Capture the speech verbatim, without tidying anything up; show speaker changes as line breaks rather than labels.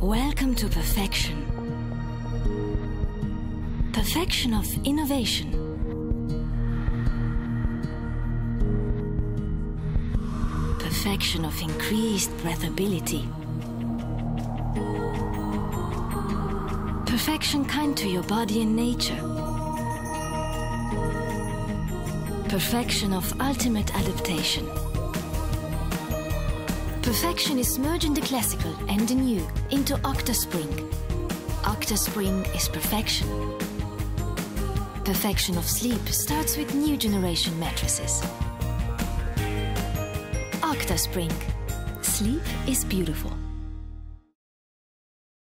Welcome to perfection. Perfection of innovation. Perfection of increased breathability. Perfection kind to your body and nature. Perfection of ultimate adaptation. Perfection is merging the classical and the new into Octaspring. Octaspring is perfection. Perfection of sleep starts with new generation mattresses. Octaspring. Sleep is beautiful.